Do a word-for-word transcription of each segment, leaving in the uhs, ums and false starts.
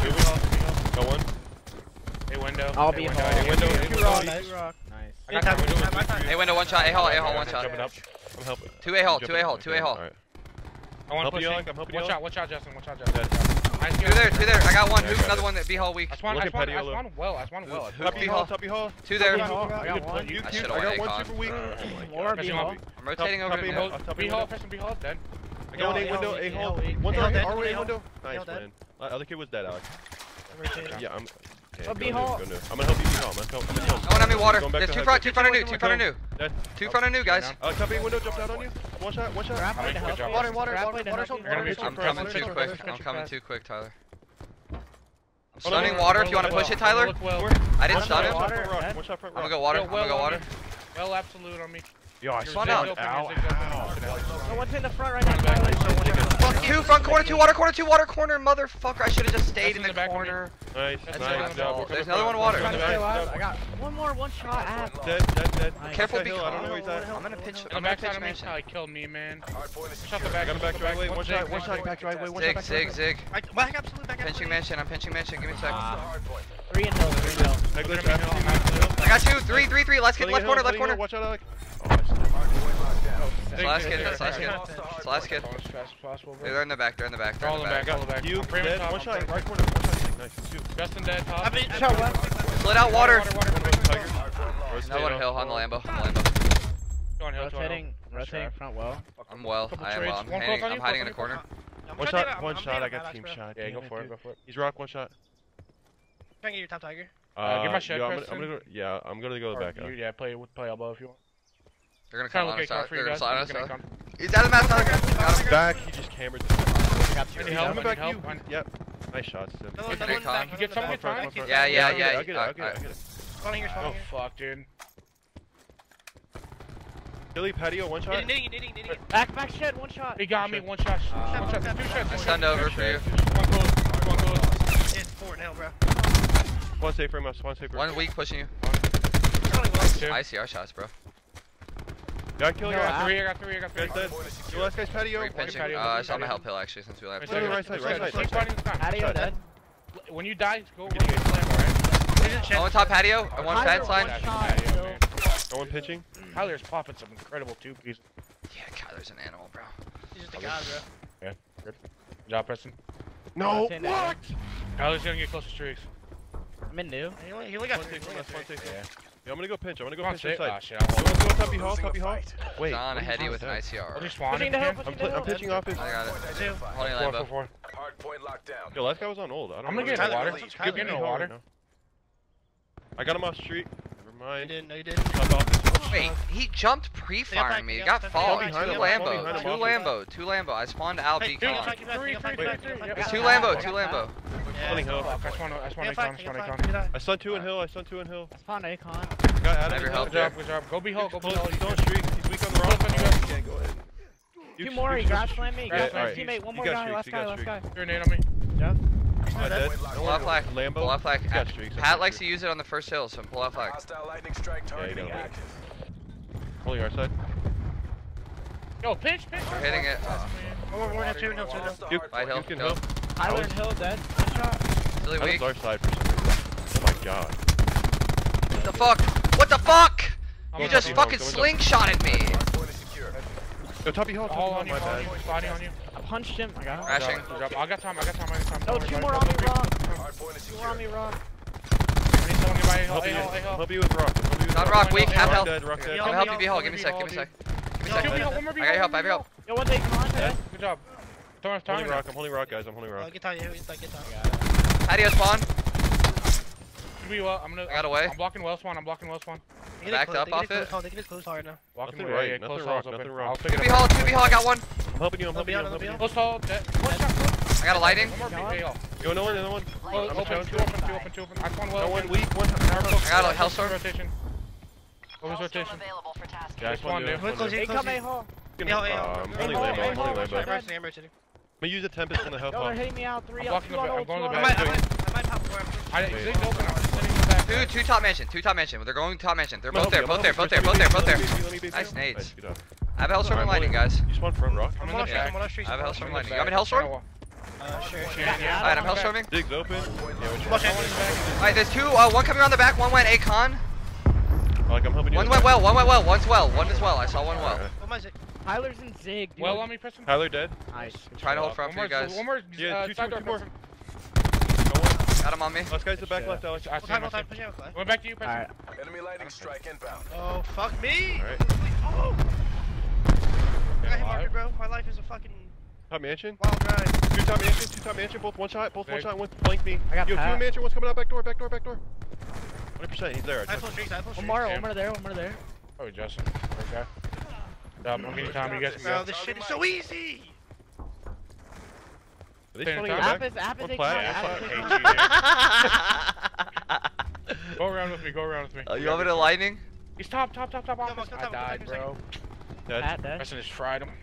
Got one. A window. I'll be window. home. A window. Two rock. Nice. Nice. I got time. Window. A window, one shot. A hole, A hole, one shot. Jumping up. I'm helping. Two A hole, two A hole, two A hole. I want to push. I'm helping you. Watch out, watch out, Justin. Watch out, Justin. Two there, two there. I got one. Who's another one that B hole weak? I spawned, I spawned, I spawned well. I spawned well. Top B hole, top B hole. Two there. I got one. I should have went one super weak. More B hole. I'm rotating over to B hole. B hole, pressing B hole, dead. I got one A window, A hole. One's our A window. Nice, man. Other kid was dead, Alex. Yeah, I'm. Okay, oh, B hole. I'm gonna help you, B hole. I'm gonna help. I'm gonna help. No one on me, water. There's two front, two front of new, two front of new. Two front of new, guys. Uh, top A window jumped out on you. One shot, one shot. Water, water, water, water. I'm coming too quick. I'm coming too quick, Tyler. I'm stunning water if you want to push it, Tyler. I didn't stun him. I'm gonna go water. I'm gonna go water. Well, absolute on me. Yo, I spawned out. Ow, No one's in the front right now. Two front corner, two water corner, two water corner, motherfucker. I should have just stayed in the corner. Nice, nice. There's another one water. I got one more, one shot. Dead, dead, dead. Careful, be I don't know where he's at. I'm gonna pinch. I'm gonna pinch mansion. He killed me, man. Shot the back. Got him back driveway. One shot, one shot back driveway. One shot. Zig, zig, zig. Back absolute, back Pinching mansion. I'm pinching mansion. Give me a sec. Three and hill, three and hill. I got two, three, three, three. Last kid, left corner, left corner. Watch out, Alex. Last kid, last kid, last kid. They're in the back, they're in the back, they're in the back. All the back. You dead, one shot, right corner, one shot, nice, two. Justin dead, top. Shot one. Split out water. No one hill on the Lambo, on the Lambo. Rotating, rotating front well. I'm well, I am well. I'm hiding, I'm hiding in a corner. One shot, one shot, I got team shot. Yeah, go for it, go for it. He's rock, one shot. Try and get your top tiger. Uh, get my shot, I'm gonna go, yeah, I'm gonna go back up. Yeah, play play elbow if you want. They're gonna come on us out. They're gonna slide us out. Come. He's out of the map, Tyler. Got him. Back, he just hammered. Any help? Back Any you. help? Yep. Nice shots, Tim. Another Great one con. back. You get some, get time? Yeah, yeah, yeah. I'll get it, I'll get it, I'll get it. Spawning here, spawning Oh, here. fuck, dude. Billy, patio, one shot. Knitting, knitting, knitting. Back, back shed, one shot. He got me, one shot. One shot, two shots. I stunned over for you. One close, one close. It's four now, bro. One safe from us, one safe from us. One weak pushing you. I see our shots, bro. Got a kill, I you got three, I got three, I got three. Guys dead. Your last guy's patio. Three pinching. Uh, I'm gonna help Hill actually since we left. Right, right side, right side, Keep right fighting this time. Patio dead. When you die, go run the slam, alright? One top patio, and one fat side. No one pitching. Tyler's popping some incredible two pieces. Yeah, Kyler's an animal, bro. He's just a god, bro. Yeah, good. Good job, Preston. No, what? Tyler's gonna get close to streaks. I'm in new. He only, he only got One three. safe He from only us, got one three. safe. Yeah, I'm gonna go pinch. I'm gonna go Come on, pinch this say- side. ah, shit, I You wanna go top hole, top hole? Wait. He's on a heady with an I C R. I'll just spawn Pushing him the hill, again. pushing I'm, the pl hill. I'm pitching off his. I got it. Two. Holding Four, Lambo. four, four. Hardpoint locked down. Yo, last guy was on old. I don't I'm know. gonna get in the Tyler, water. let's Get in the water. I got him off street. Never No, you mind. didn't. No, you didn't. Top off this. Wait, he jumped pre-firing me. He got followed. Two behind him, Lambo. behind him, Two off Lambo. Two Lambo. I spawned out Hey, beacon. three, three, Three, three, three, three. It's two Lambo. Two Lambo. Spawning hill. Fuck, I spawned I spawned Yeah, a con, fine, spawned a yeah, con. fine. Get out. I stunned two in hill. I stunned two in hill. Spawn Acon. Got Adam. Have your in help hill. Good job, good job. Go be Hulk, go be He's Hulk. still on streak. He's weak on the rock. Yeah, go ahead. Two more, he grab slam me. Grab Grab slam. slam. Teammate, one You more got guy, streaks, last you guy, got last guy. Threw a nade on me. Yeah. Uh, dead. Pull out flag. Lambo. Pull out flag. He's got streaks. Pat likes to use it on the first hill, so pull out flag. Hostile lightning strike targeting Yeah, you know. active. Holding our side. Yo, pinch, pinch. We're hitting it. One more, one more, two, no, two, no. You, Right hill. you can Go. hill. Tyler and Hill dead. One shot. Silly That was weak. our side for some reason. Oh my god. What the fuck? What the fuck? I'm You gonna just be fucking home, slingshotted me. Hardpoint is secure. Yo, top of hill, top All of on hill, you, my all on bad. you, spotting on you. I punched him. I got him. Crashing. Good job. I got time, I got time, I got time. No, Don't two worry, more don't on me, worry. Rock. Hardpoint is Two more on me, secure. Rock. I need someone nearby. Help A you, hole, A hole. help you with rock. Help you with Not rock, weak, half Rock health. dead, rock dead. I'm gonna help you be Hulk. Give me a sec. Give me a sec. Give me a Two sec. B hole, one more B I got your hole, help. I have your help. Yo, one take con. dead. Good job. Don't have I'm holding time. rock, I'm holding rock, guys. I'm holding Uh, rock. get out, get out, get out. Patio spawn. Could be well. I'm gonna. I got away. I'm blocking well spawn. I'm blocking well spawn. They get Backed close, up they get off close it. hard, They get close hard now. Walking Nothing away. right, Yeah, nothing close wrong, hall's nothing open. wrong. I'll pick Two it B up. Hall. Two B Hall. I got one. I'm helping you, I'm Another helping B you, hole, I'm another helping B you. hole. Close hall. Dead. One shot. Close. I got a lighting. One more B Go A hole. Yo, no one, no one. Close, I'm open. showing. Two open. Two open. Two open. I spawned well. No one again. weak, one. I got a Hellstorm. Rotation. What was rotation? Yeah, I just One want to dude. do Wait, close it. here, Hey, close come here. A hole. Yeah, yeah. Um, Hey, holding hole, Lambo, hey, holding hole, Lambo. check I'm I'm rotating, I'm rotating. gonna use a Tempest on the help Yo, hop. they're hitting me out. Three I'm out. blocking Two the on back, O, I'm going two to the on I back. O. might, I might, I might pop four. I Zig's open. I'm sitting in the back. Two, two top mansion. Two top mansion. They're going top mansion. They're I'm both there. helping Both you, there. I'm Both there. helping Both there. you. Both there. Let me be- let me be- Nice nades. Good job. I have a Hellstorm and lightning, guys. You spawned front rock. I'm I'm in on the street, back. I'm on street. I have I'm on Hellstorm street. lightning. You have a Hellstorm? Uh, sure, sure. Yeah, yeah. Alright, I'm hell storming. Dig's open. Yeah, which Watch one? out. Alright, there's two. Uh, one coming around the back. One went A-con. Like, I'm helping you. One went well. One went well. One's well. One is well. I saw one well. What was it? Tyler's in Zig, dude. Well, let me press him. Tyler dead. Nice. Trying to hold front One for you more, guys. one more. Yeah, uh, two, side two, door, two more. press him. Go on. Got him on me. Last guy's the back Yeah. left, Alex. I see Time, him, I see time, him. push out, Clay. Went back to you, press Alright. him. Enemy lightning strike inbound. Oh, fuck me! Alright. Oh! I got hit marker, Alive. bro. My life is a fucking Top mansion. wild ride. Two top mansion. Two top mansion. Both one shot. Both one Big. shot. One flank me. I got Yo, two Pat. mansion. One's coming out back door. Back door. Back door. one hundred percent. He's there. I I touched full him. streaks, I full One streaks. more, Yeah. one more there, one more there. Oh, Justin. Okay. Um, I'm getting time. You guys can Bro, go. this shit is so easy! Are they Turn spawning it in top. the App back? is, app is One a plat, con, one app plat. is a Hate con. you, dude. Go around with me. Go around with me. Uh, you want me to lightning? He's top, top, top, top Come office. on, I come on, died, come on, bro. Dead. Pat dead. Preston just fried him.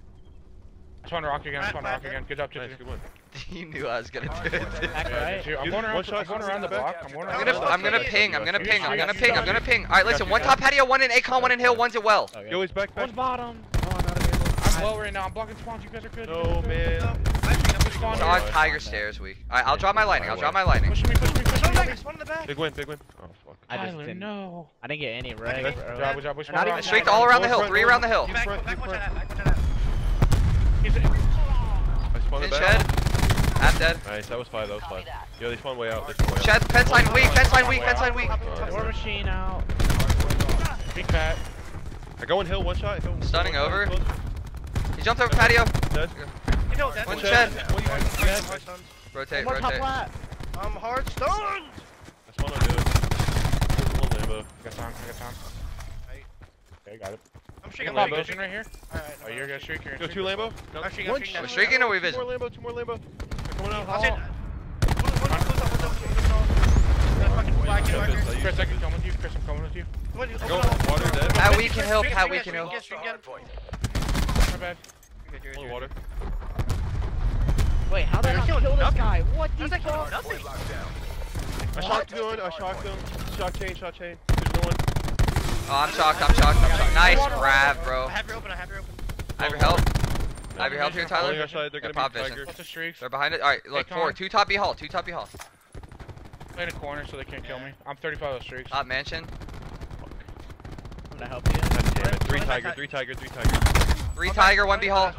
I spawned a rock again. I spawned a rock again. Good job, Nice. two. Good one. He knew I was gonna do it. Back Yeah, right. two. I'm Use going one around. shot, I'm going one around the in the back. block. I'm going I'm around. gonna, the block. I'm gonna ping. I'm gonna ping. I'm gonna ping. I'm gonna ping. All right, listen. Got One you. top patio, one in A-con, one in hill, one's at well. Okay. Yo, he's back. One's back. bottom. Oh, not available. I'm low right now. I'm blocking spawns. You guys are good. You guys No, are good. man. No, I think I'm Spawn It's here. on Tiger Stairs weak. Alright, I'll drop my lightning. I'll drop my lightning. Push me, push me, push One me. in the back, one in the back. Big win. Big win. Oh fuck. I just Tyler, didn't. no. I didn't get any right, Good bro. Good job, good job. We Not spawned even around. I streaked all around the hill. Three around the hill. Back, front, back, two watch front. that, back, watch that. He's in. I spawned In the shed. back. Half dead. Nice. That was five. That was five. Yo, they spawned way out. They spawned way out. Shed. Fence line weak. Fence line weak. Fence line weak. War machine out. Big fat. I go in hill. One shot. Hill. Stunning One over. close. He jumped over patio. Dead. You know that. One One shed. One hard stunned. Rotate, One more top rotate. flat. I'm hard stunned! I spawned on dude. One Lambo. I got time. I got time. Right. Okay, got it. I'm I streaking got Lambo. vision right here. Alright. Oh, you're gonna streak. You're Yo, gonna two streak. Lambo. No. I'm streaking, I'm One streaking. We're shot. streaking or we Two vision? more Lambo. Two more Lambo. They're coming out. I'll say it. One, one, one, close up, close up, close up. That fucking flag hit marker. Chris, I can come with you. Chris, I'm coming with you. One, open Go. up. Water dead. Pat we can help. Streak, Pat streak, we streak, can help. streak, streak, streak, Hardpoint. My bad. streak. You're good, Only you're water. Wait, how did I You're not killing kill this nothing. guy? What the How's that killing fuck? nothing? Point locked down. I shocked one. I shocked them. Shot chain. Shot chain. There's no one. Oh, I'm shocked. I'm shocked. I'm shocked. Nice grab, good. bro. I have your open, I have your open. I have your help. I have your help here, Only Tyler. our side. They're They're gonna pop be vision. Tiger. What's the streaks? They're behind it. Alright, look, Hey, four. Connor. Two top B hall. Two top B hall. Play in a corner so they can't kill me. I'm thirty-five of streaks. Top mansion. I'm gonna help you. God damn it. Three Only Tiger. back- Three Tiger. Three Tiger. Three Tiger, one B hall.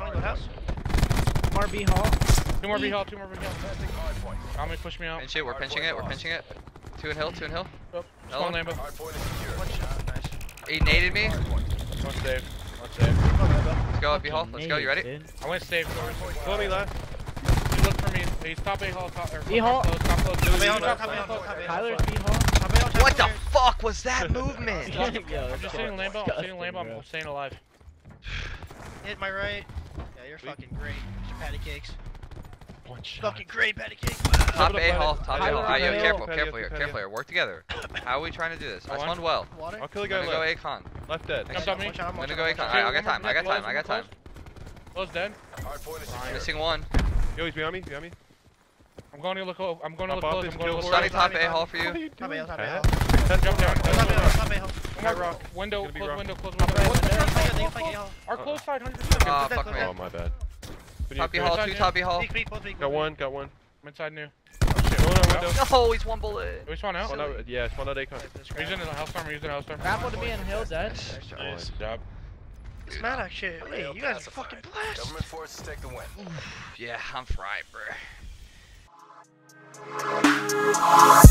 More B hall. Two more B hall. Two more B hall. Hardpoint. I'm gonna push me out. Pinch it. We're pinching it. We're pinching it. Two in hill. Two in hill. Oh, Hello? spawn Lambo. Hardpoint is secure. One shot, nice. He naded me. One save. One save. Let's go up B hall. Let's go. You ready? Dude. I went save. Follow me last. You look for me. He's top A hall. Top, or, B hall. Top close. Top close. Top A hall, Top top close, A hall, top top A hall. Tyler's B hall. Top A hall, top What the A hall. fuck was that movement? Yo, I'm that's just sitting Lambo. I'm sitting Lambo. bro. I'm staying alive. Hit my right. Yeah, you're fucking great. Mister Patty Cakes. One shot. Fucking great Patty Cakes. Top A hall. Top A hall. Tyler, Alright, yo, patio, careful. patio, Careful here. patio. Careful here. Work together. How are we trying to do this? I One. spawned well. Water. I'll kill the I'm guy gonna go left. A-con. Left dead. Jump on me. One shot, I'm one gonna shot, go one A-con. shot. Alright, I got time. I got Close, time. I got time. Close dead. Hardpoint is secure. Missing one. Yo, he's behind me. Behind me. I'm going to look. o- I'm going to Top look off close. is I'm going to kill look for Stunning close. top A hall for What are you. you Top A doing, hall, top A hall. Pat? Jump down. Top A hall, top A hall. One more window. Gonna be Close rock. window. Close Top window. right, Close window. window. They don't fight A hall. Our close side. one hundred percent. Ah, fuck me. Oh, my bad. Top B hall. Two top B hall. Peek, peek, both peek, Got both one. Got one. I'm inside new. Going out window. No, he's one bullet. We spawn out. Spawn out. Yeah, spawn out A-con. peek. He's in the hellstorm. He's in the hellstorm. Grapple to me and hill dead. Nice job. It's Maddox shit. Wait, you guys are fucking blessed. Government forces take the win. Yeah, I'm fried, bro.